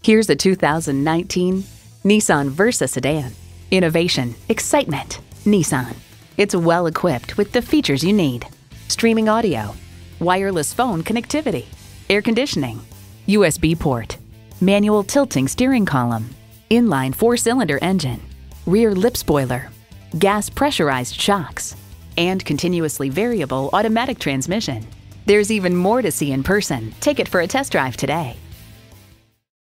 Here's a 2019 Nissan Versa sedan. Innovation, excitement, Nissan. It's well equipped with the features you need. Streaming audio, wireless phone connectivity, air conditioning, USB port, manual tilting steering column, inline 4-cylinder engine, rear lip spoiler, gas pressurized shocks, and continuously variable automatic transmission. There's even more to see in person. Take it for a test drive today.